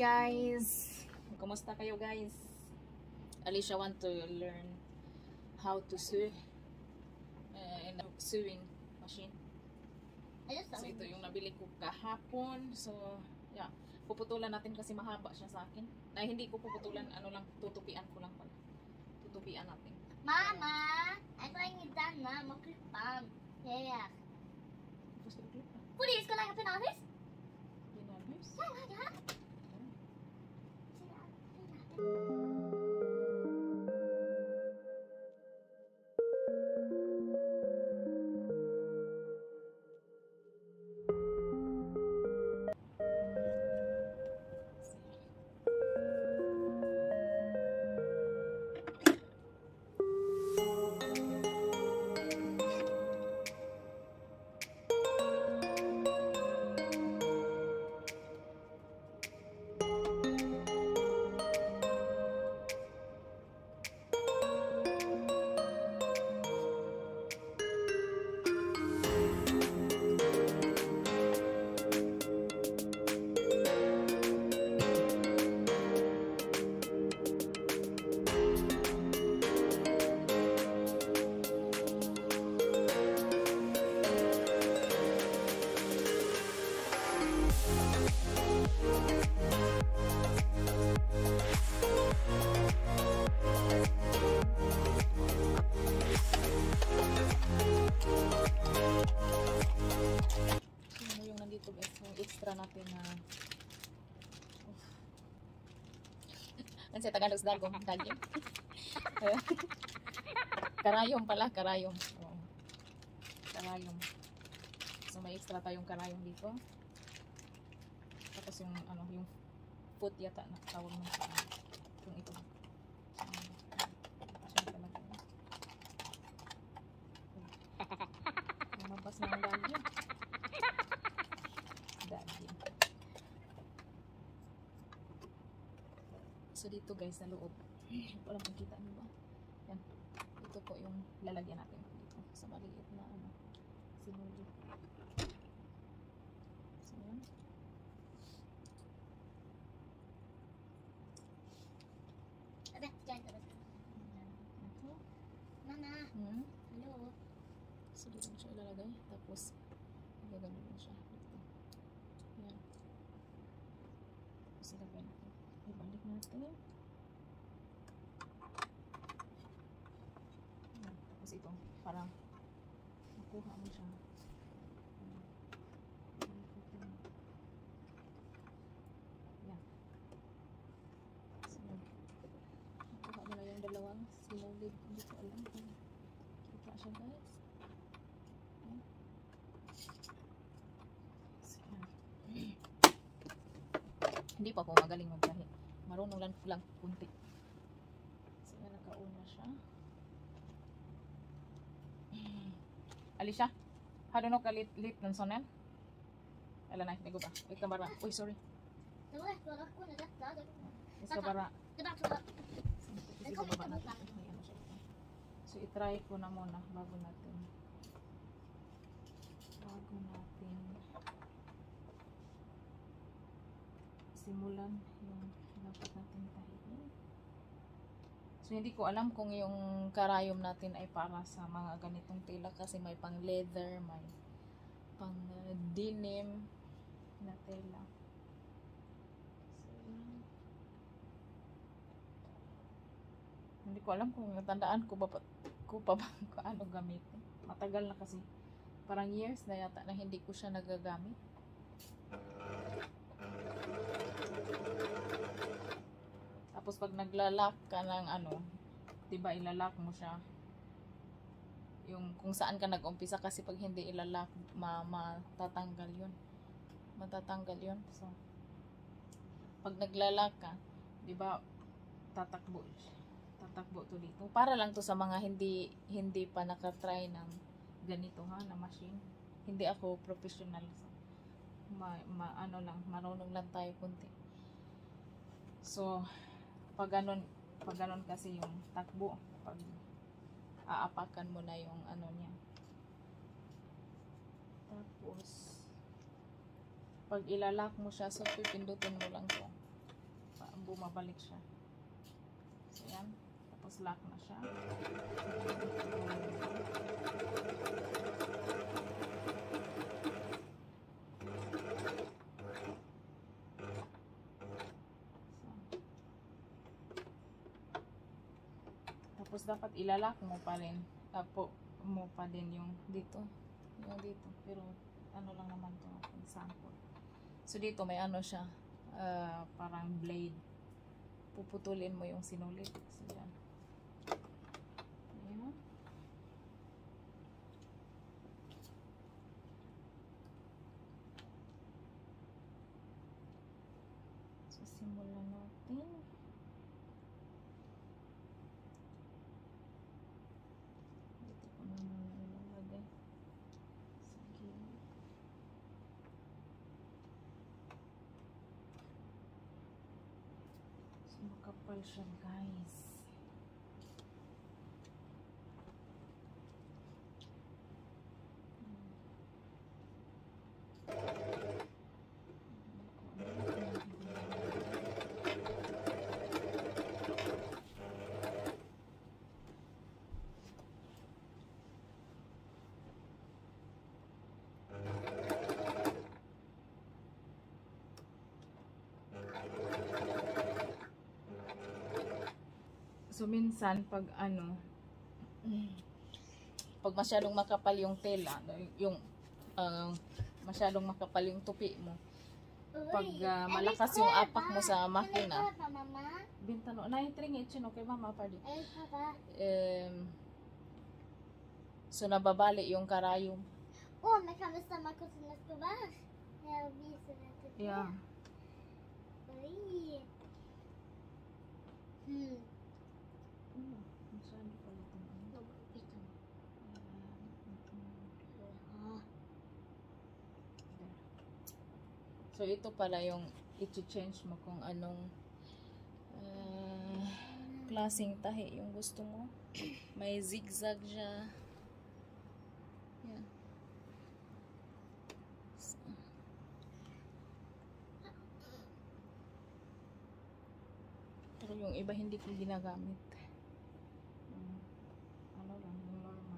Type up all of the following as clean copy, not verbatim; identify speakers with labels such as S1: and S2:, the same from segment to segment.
S1: guys! Kumusta kayo guys? Alicia want to learn how to sew in a sewing machine. So ito yung nabili ko kahapon. So yeah, puputulan natin kasi mahaba siya sa akin. Na hindi ko puputulan, ano lang, tutupian ko lang pala. Tutupian natin.
S2: Mama, I think it's done, Mama. Clip on. Yeah.
S1: Gusto ko clip na.
S2: Please, can I have pinabis?
S1: Pinabis?
S2: Yeah.
S1: Extra natin na ano sa Tagalog sa dagong daging karayom pala, karayom. Oh. Karayom. So may extra tayong karayom dito. Tapos yung ano, yung foot yata na tawag mo sa yung ito. Lumabas na ang daging. So dito guys sa loob, walang makita nyo ba? Yan. Ito po yung lalagyan natin dito sa maliit na ano, sinuli. So yan. Ito.
S2: Mama. Hello.
S1: So dito mo siya ilalagay. Tapos gagawin mo siya dito. Yan. Tapos ilagay natin. Ibalik natin. Yan. Tapos ito, parang makuha mo siya. Yan. So, makuha mo na yung dalawang sinulid. Hindi ko alam kung kita siya guys. Yan. So, yan. Hindi pa ako magaling magbiyahe. Marunong lang kunti. So, yan, nakauna siya. Alicia, hado no kalit ng sonen? Ala na, hindi ko ba? Uy, kabara. Uy, sorry. Uy, kabara. Sige, baba natin. So, itry ko na muna bago natin simulan yung dapat natin tahiin. So hindi ko alam kung yung karayom natin ay para sa mga ganitong tela kasi may pang leather, may pang denim na tela. So, hindi ko alam kung natandaan ko pa ba kung ano gamitin. Matagal na kasi. Parang years na yata na hindi ko siya nagagamit. Tapos pag naglalak ka ng ano, diba ilalak mo siya yung kung saan ka nag-umpisa kasi pag hindi ilalak matatanggal yun. So pag naglalak ka, diba tatakbo to dito. Para lang to sa mga hindi pa nakatry ng ganito ha, na machine. Hindi ako professional. So, ano lang, marunong lang tayo kunti. So pag ganun kasi yung takbo, pag aapakan mo na yung ano niya. Tapos pag ilalak mo siya, so pipindutin mo lang to. bumabalik siya. So yan, tapos lock na siya. Tapos dapat ilalak mo pa rin. Tapo mo pa din yung dito. Yung dito. Pero ano lang naman to, sample. So dito may ano siya, parang blade. Puputulin mo yung sinulit. So yan. Ayan. So simulan natin. Dito ko na muna ilalagay. Sige. So makapal siya, guys. So minsan pag ano, pag masyadong makapal yung tela, yung masyadong makapal yung tupi mo, pag malakas yung apak mo sa makina, bintano, naitring itchin, okay mama, pardon. So nababali yung karayom.
S2: Oh, man kan bestämma kusinens gubars. Jag visar det till dig.
S1: Yeah.
S2: Oj.
S1: Masyado pala itong ano. So ito pala yung i-change mo kung anong klaseng tahi yung gusto mo. May zigzag siya. Yan. So, pero yung iba hindi ko ginagamit. Ano lang, yung normal.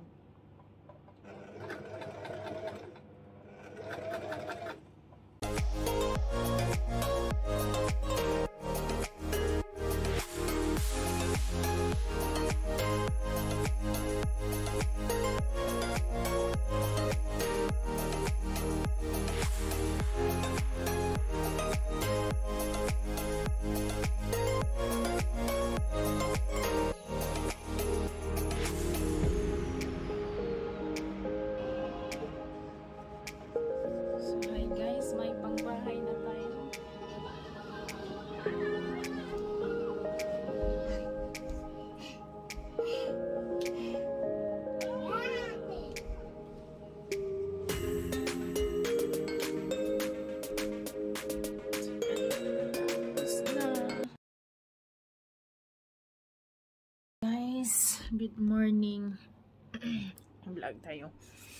S1: Good morning. Vlog tayo.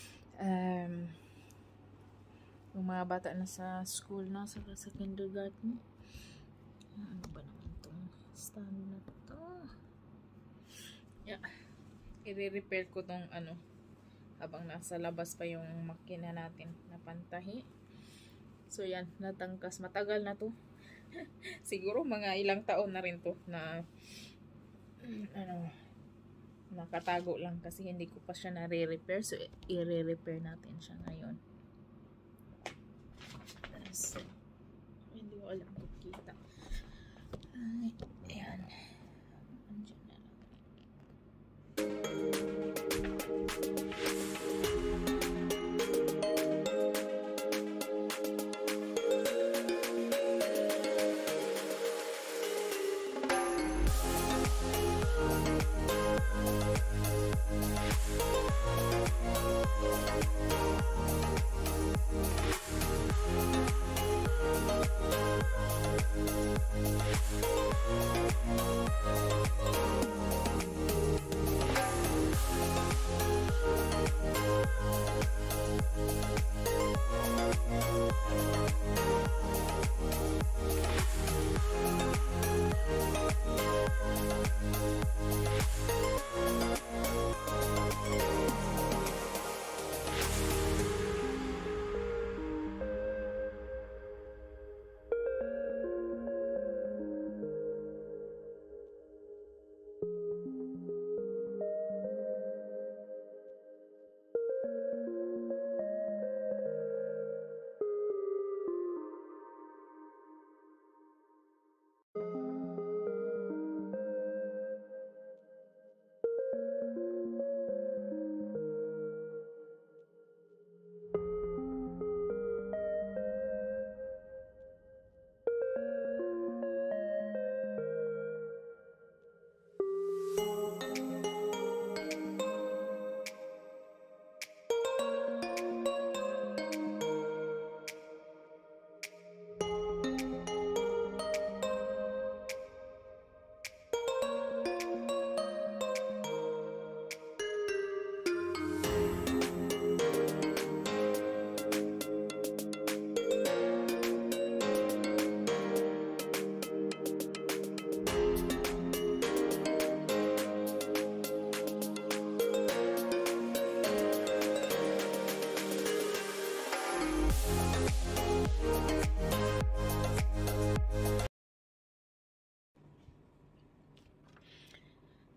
S1: Yung mga bata na sa school na, sa kindergarten. Ano ba naman itong stand na to? Yeah. I-repair ko tong ano habang nasa labas pa yung makina natin na pantahi. So yan, natangkas. Matagal na to. Siguro mga ilang taon na rin to na ano, nakatago lang kasi hindi ko pa siya nare-repair. So i-repair natin siya ngayon. So, hindi ko alam kung kita. Ayan. Andiyan na lang.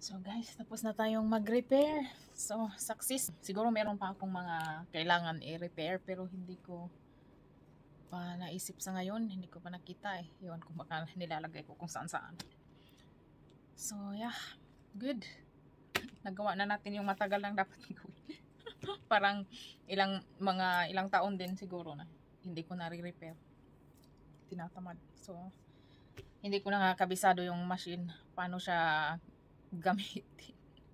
S1: So guys, tapos na tayong mag-repair. So, success. Siguro meron pa akong mga kailangan i-repair pero hindi ko pa naisip sa ngayon. Hindi ko pa nakita eh. Yun, kung baka nilalagay ko kung saan-saan. So, yeah. Good. Nagawa na natin yung matagal lang dapat gawin. Parang ilang taon din siguro na hindi ko na-repair. Tinatamad. So, hindi ko na nga kabisado yung machine. Paano siya gamitin.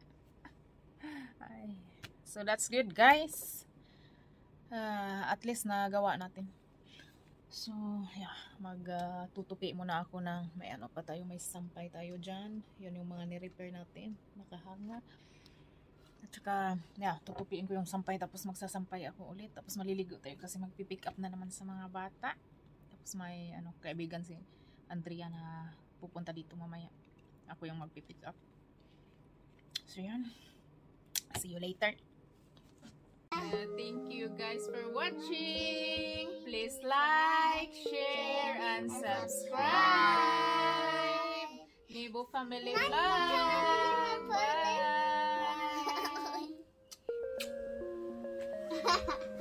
S1: Ay. So that's good guys. At least nagawa natin. So yeah, tutupi muna ako ng may ano pa tayo, may sampay tayo dyan. Yun yung mga ni-repair natin. Nakahanga. At saka yeah, tutupiin ko yung sampay tapos magsasampay ako ulit. Tapos maliligo tayo kasi magpipick up na naman sa mga bata. Tapos may kaibigan si Andrea na pupunta dito mamaya. Ako yung magpipick up. So yan. See you later. Thank you guys for watching. Please like, share, and subscribe. Nebo Family Vlog. Bye.